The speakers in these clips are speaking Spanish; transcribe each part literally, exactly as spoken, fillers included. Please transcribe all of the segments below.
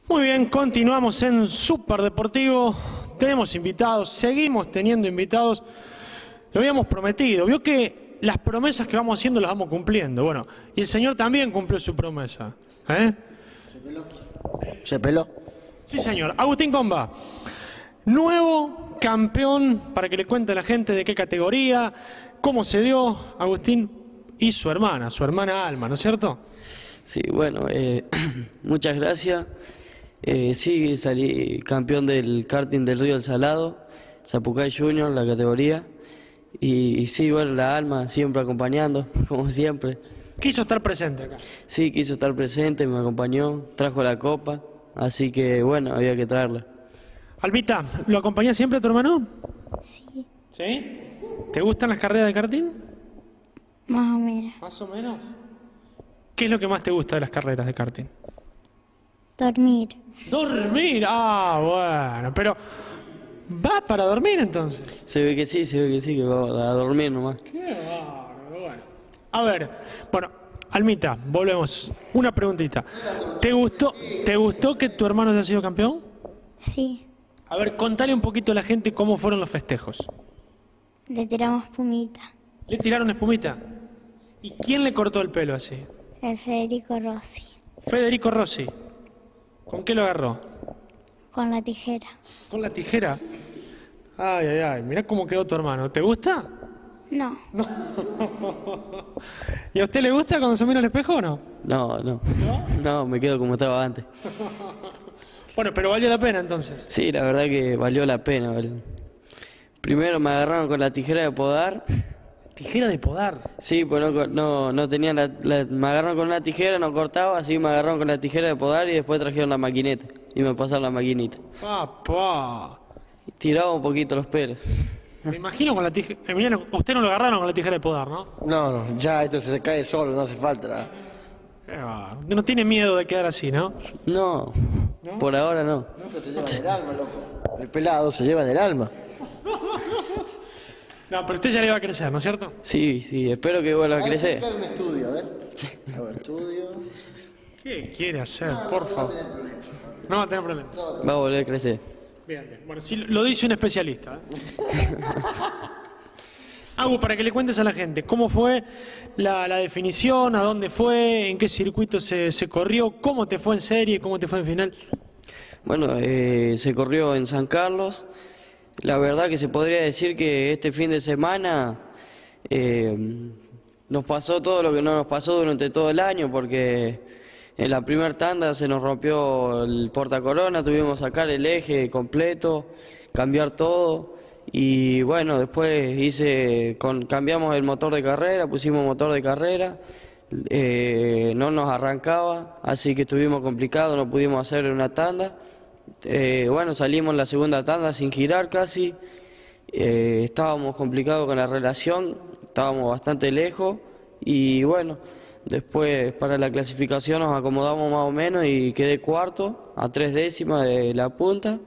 Muy bien, continuamos en Super Deportivo. Tenemos invitados, seguimos teniendo invitados. Lo habíamos prometido. Vio que las promesas que vamos haciendo las vamos cumpliendo. Bueno, y el señor también cumplió su promesa. ¿Eh? ¿Se peló? ¿Se peló? Sí, señor. Agustín Comba, nuevo campeón, para que le cuente a la gente de qué categoría, cómo se dio Agustín y su hermana, su hermana Alma, ¿no es cierto? Sí, bueno, eh, muchas gracias. Eh, sí, salí campeón del karting del Río del Salado, Zapucay Junior, la categoría. Y, y sí, bueno, la Alma siempre acompañando, como siempre. Quiso estar presente acá. Sí, quiso estar presente, me acompañó, trajo la copa, así que bueno, había que traerla. Almita, ¿lo acompañás siempre a tu hermano? Sí, ¿Sí? ¿Te gustan las carreras de karting? más o menos. Más o menos. ¿Qué es lo que más te gusta de las carreras de karting? Dormir. Dormir. Ah, bueno, pero ¿vas para dormir entonces? Se ve que sí, se ve que sí, que va a dormir nomás. Qué bárbaro, bueno. A ver, bueno, Almita, volvemos. Una preguntita. ¿Te gustó, ¿Te gustó que tu hermano haya sido campeón? Sí, A ver, contale un poquito a la gente cómo fueron los festejos. le tiramos pumita. ¿Le tiraron espumita? ¿Y quién le cortó el pelo así? El Federico Rossi, Federico Rossi. ¿Con qué lo agarró? con la tijera. ¿Con la tijera? Ay, ay, ay. Mirá cómo quedó tu hermano. ¿Te gusta? No, ¿Y a usted le gusta cuando se mira al espejo o no? No, no, no, me quedo como estaba antes. Bueno, pero valió la pena entonces. Sí, la verdad que valió la pena. valió. Primero me agarraron con la tijera de podar. Tijera de podar. Sí, pues no, no, no tenía la, la- me agarraron con una tijera, no cortaba, así me agarraron con la tijera de podar y después trajeron la maquineta y me pasaron la maquinita. Papá. Y tiraba un poquito los pelos. Me imagino con la tijera. Emiliano, usted no lo agarraron con la tijera de podar, ¿no? No, no, ya esto se cae solo, no hace falta. Qué bárbaro. No tiene miedo de quedar así, ¿no? No, por ahora no. No, se lleva del alma, loco. El pelado se lleva del alma. No, pero usted ya le va a crecer, ¿no es cierto? Sí, sí, espero que vuelva a crecer. Hay que un estudio, a ver. A ver, estudio. ¿Qué quiere hacer? Por favor. No va a tener problema. Va a volver a crecer. Bien, bien. Bueno, sí, lo dice un especialista. ¿eh? Agus, para que le cuentes a la gente, ¿cómo fue la, la definición? ¿A dónde fue? ¿En qué circuito se, se corrió? ¿Cómo te fue en serie? ¿Cómo te fue en final? Bueno, eh, se corrió en San Carlos. La verdad que se podría decir que este fin de semana eh, nos pasó todo lo que no nos pasó durante todo el año, porque en la primera tanda se nos rompió el portacorona, tuvimos que sacar el eje completo, cambiar todo y bueno, después hice con, cambiamos el motor de carrera, pusimos motor de carrera, eh, no nos arrancaba, así que estuvimos complicados, no pudimos hacer una tanda. Eh, bueno, salimos en la segunda tanda sin girar casi, eh, estábamos complicados con la relación, estábamos bastante lejos y bueno, después para la clasificación nos acomodamos más o menos y quedé cuarto a tres décimas de la punta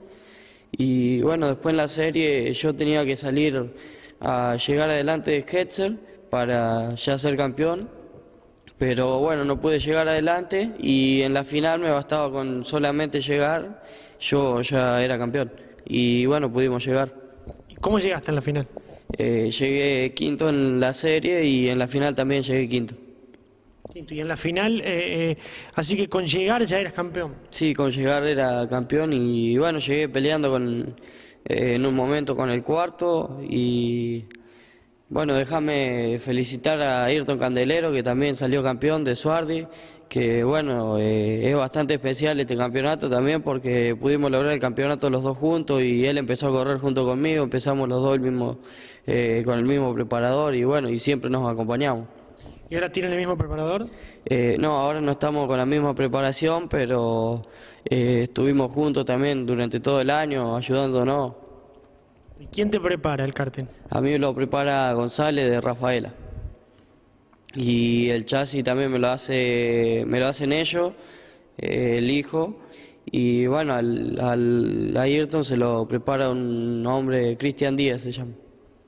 y bueno, después en la serie yo tenía que salir a llegar adelante de Hetzel para ya ser campeón. Pero bueno, no pude llegar adelante y en la final me bastaba con solamente llegar, yo ya era campeón. Y bueno, pudimos llegar. ¿Y cómo llegaste en la final? Eh, llegué quinto en la serie y en la final también llegué quinto. Quinto. Y en la final, eh, eh, así que con llegar ya eras campeón. Sí, con llegar era campeón y bueno, llegué peleando con, eh, en un momento con el cuarto y... Bueno, déjame felicitar a Ayrton Candelero, que también salió campeón de Suardi, que bueno, eh, es bastante especial este campeonato también porque pudimos lograr el campeonato los dos juntos y él empezó a correr junto conmigo, empezamos los dos el mismo, eh, con el mismo preparador y bueno, y siempre nos acompañamos. ¿Y ahora tienen el mismo preparador? Eh, no, ahora no estamos con la misma preparación, pero eh, estuvimos juntos también durante todo el año ayudándonos. ¿Y quién te prepara el karting? A mí lo prepara González de Rafaela. Y el chasis también me lo hace, me lo hacen ellos, eh, el hijo. Y bueno, al, al Ayrton se lo prepara un hombre, Cristian Díaz se llama.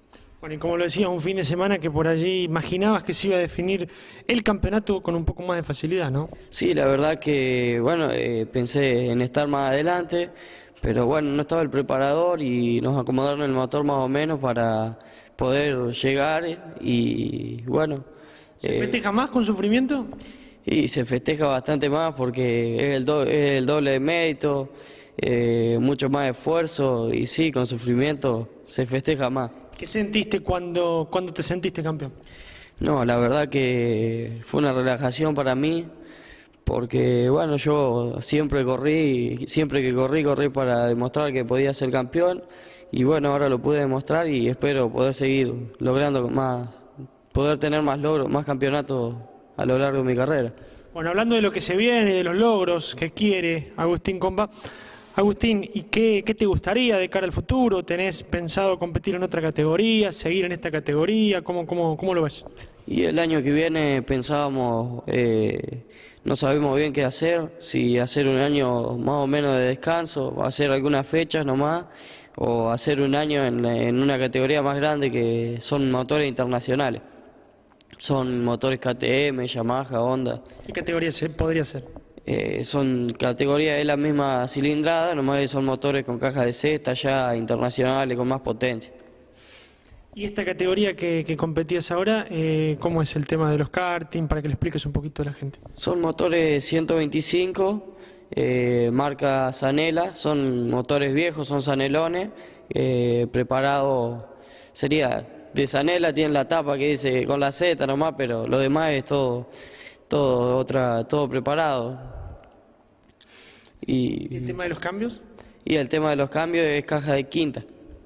Bueno, y como lo decía, un fin de semana que por allí imaginabas que se iba a definir el campeonato con un poco más de facilidad, ¿no? Sí, la verdad que, bueno, eh, pensé en estar más adelante, pero bueno, no estaba el preparador y nos acomodaron el motor más o menos para poder llegar y, bueno. ¿Se eh, festeja más con sufrimiento? Y se festeja bastante más porque es el, do- es el doble de mérito, eh, mucho más esfuerzo y sí, con sufrimiento se festeja más. ¿Qué sentiste cuando, cuando te sentiste campeón? No, la verdad que fue una relajación para mí, porque bueno, yo siempre corrí, siempre que corrí, corrí para demostrar que podía ser campeón, y bueno, ahora lo pude demostrar y espero poder seguir logrando más, poder tener más logros, más campeonatos a lo largo de mi carrera. Bueno, hablando de lo que se viene, de los logros que quiere Agustín Comba, Agustín, ¿y qué, qué te gustaría de cara al futuro? ¿Tenés pensado competir en otra categoría, seguir en esta categoría? ¿Cómo, cómo, cómo lo ves? Y el año que viene pensábamos, eh, no sabemos bien qué hacer, si hacer un año más o menos de descanso, hacer algunas fechas nomás, o hacer un año en, la- en una categoría más grande que son motores internacionales. Son motores K T M, Yamaha, Honda. ¿Qué categoría se, podría ser? Eh, son categorías de la misma cilindrada, nomás que son motores con caja de cesta ya internacionales con más potencia. Y esta categoría que, que competías ahora, eh, ¿cómo es el tema de los karting? Para que le expliques un poquito a la gente. Son motores ciento veinticinco, eh, marca Sanela, son motores viejos, son sanelones, eh, preparados, sería de Sanela, tienen la tapa que dice con la Z nomás, pero lo demás es todo, todo, otra, todo preparado. ¿Y Y, el tema de los cambios? y el tema de los cambios es caja de quinta.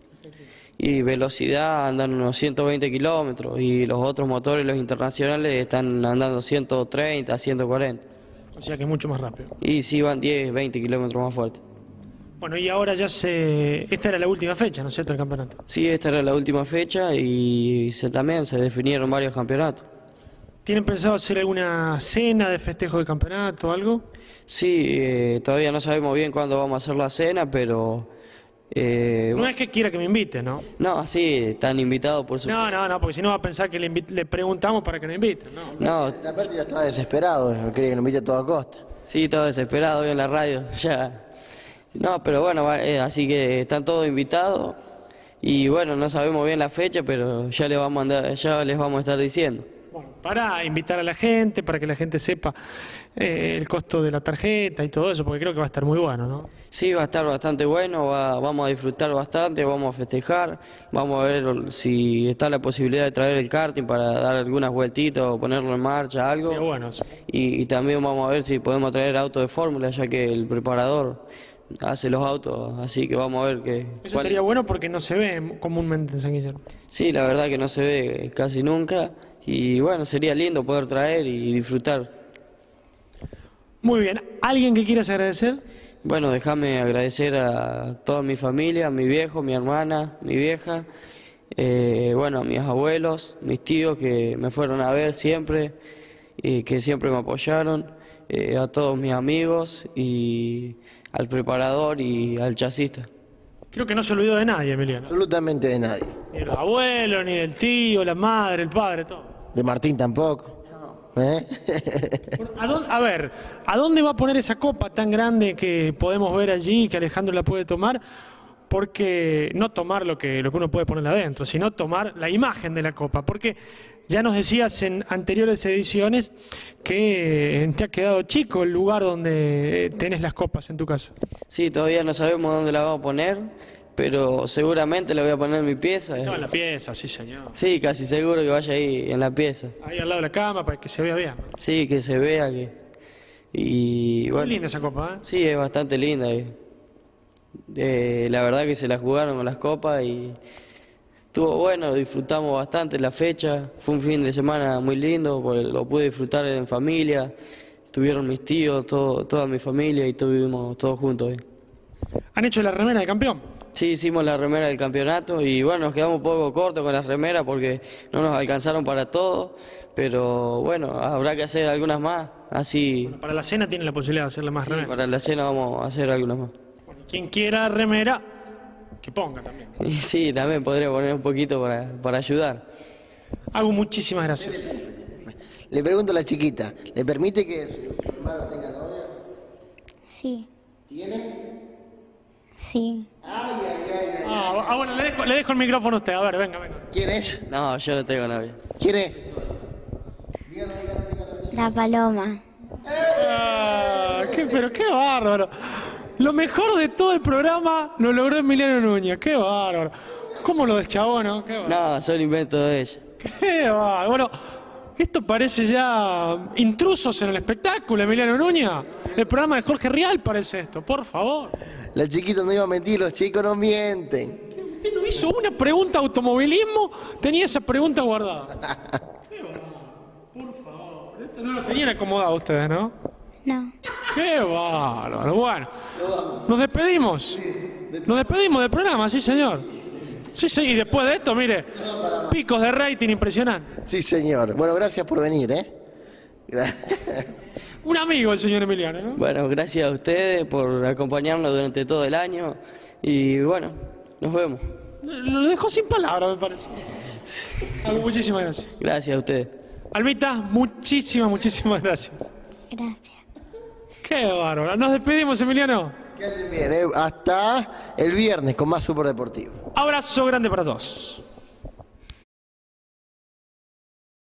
Y velocidad andan unos ciento veinte kilómetros y los otros motores, los internacionales, están andando ciento treinta, ciento cuarenta. O sea que es mucho más rápido. Y sí van diez, veinte kilómetros más fuertes. Bueno, y ahora ya se... Esta era la última fecha, ¿no es cierto?, del campeonato. Sí, esta era la última fecha y se, también se definieron varios campeonatos. ¿Tienen pensado hacer alguna cena de festejo de campeonato o algo? Sí, eh, todavía no sabemos bien cuándo vamos a hacer la cena, pero... eh, No es que quiera que me invite, ¿no? no, sí, están invitados por supuesto. No, no, no, porque si no va a pensar que le, invi- le preguntamos para que nos inviten, ¿no? No, Aparte ya estaba desesperado, quería que lo invite a toda costa. sí, todo desesperado hoy en la radio, ya. No, pero bueno, va- eh, así que están todos invitados y bueno, no sabemos bien la fecha, pero ya les vamos a andar- ya les vamos a estar diciendo. Bueno, para invitar a la gente, para que la gente sepa eh, el costo de la tarjeta y todo eso, porque creo que va a estar muy bueno, ¿no? Sí, va a estar bastante bueno, va- vamos a disfrutar bastante, vamos a festejar, vamos a ver si está la posibilidad de traer el karting para dar algunas vueltitas o ponerlo en marcha, algo. Qué bueno eso. Y, y también vamos a ver si podemos traer autos de fórmula, ya que el preparador hace los autos, así que vamos a ver que... Eso cuál- estaría bueno porque no se ve comúnmente en San Guillermo. Sí, la verdad que no se ve casi nunca y bueno, sería lindo poder traer y disfrutar. Muy bien, ¿alguien que quieras agradecer? Bueno, déjame agradecer a toda mi familia, a mi viejo, mi hermana, mi vieja, eh, bueno, a mis abuelos, mis tíos que me fueron a ver siempre y que siempre me apoyaron, eh, a todos mis amigos y al preparador y al chasista. Creo que no se olvidó de nadie, Emiliano. Absolutamente de nadie. Ni de los abuelos, ni del tío, la madre, el padre, todo. De Martín tampoco. ¿Eh? Bueno, ¿a, dónde- a ver, ¿a dónde va a poner esa copa tan grande que podemos ver allí y que Alejandro la puede tomar? Porque no tomar lo que, lo que uno puede poner adentro, sino tomar la imagen de la copa. Porque ya nos decías en anteriores ediciones que eh, te ha quedado chico el lugar donde eh, tenés las copas en tu casa. Sí, todavía no sabemos dónde la vamos a poner, pero seguramente la voy a poner en mi pieza. Eso va en la pieza, sí señor. Sí, casi seguro que vaya ahí en la pieza. Ahí al lado de la cama para que se vea bien. Sí, que se vea que... Y Muy bueno, linda esa copa, ¿eh? sí, es bastante linda. eh. Eh, la verdad que se la jugaron con las copas y estuvo bueno, disfrutamos bastante la fecha. Fue un fin de semana muy lindo, porque lo pude disfrutar en familia. Estuvieron mis tíos, todo, toda mi familia y estuvimos todos juntos ahí. ¿Han hecho la remera de campeón? Sí, hicimos la remera del campeonato y bueno, nos quedamos un poco cortos con las remeras porque no nos alcanzaron para todo, pero bueno, habrá que hacer algunas más, así Para la cena tienen la posibilidad de hacerle más sí, remera. para la cena vamos a hacer algunas más. Bueno, quien quiera remera, Que ponga también. Y sí, también podría poner un poquito para, para ayudar. Hago muchísimas gracias. Le pregunto a la chiquita, ¿le permite que su hermano tenga novia? Sí, ¿Tiene? sí. Ah, ah, bueno, le dejo, le dejo el micrófono a usted. A ver, venga, venga. ¿Quién es? No, yo no tengo novia. ¿Quién es? La paloma. Ah, qué, pero qué bárbaro. Lo mejor de todo el programa lo logró Emiliano Núñez. Qué bárbaro. ¿Cómo lo del chabón, no? Qué bárbaro. No, son inventos de ella. Qué bárbaro. Bueno, esto parece ya intrusos en el espectáculo, Emiliano Núñez. El programa de Jorge Rial parece esto, por favor. La chiquita no iba a mentir, los chicos no mienten. Usted no hizo una pregunta de automovilismo, tenía esa pregunta guardada. Qué bárbaro. Por favor. Esto no lo tenían acomodado ustedes, ¿no? No. Qué bárbaro. Bueno, nos despedimos. Nos despedimos del programa, sí, señor. Sí, sí, y después de esto, mire, picos de rating impresionantes. Sí, señor. Bueno, gracias por venir, ¿eh? Gracias. Un amigo el señor Emiliano, ¿no? Bueno, gracias a ustedes por acompañarnos durante todo el año. Y bueno, nos vemos. Lo dejó sin palabras, me parece. Algo, muchísimas gracias. Gracias a ustedes. Almita, muchísimas, muchísimas gracias. Gracias. Qué bárbaro. Nos despedimos, Emiliano. Que anden bien, ¿eh? Hasta el viernes con más Super Deportivo. Abrazo grande para todos.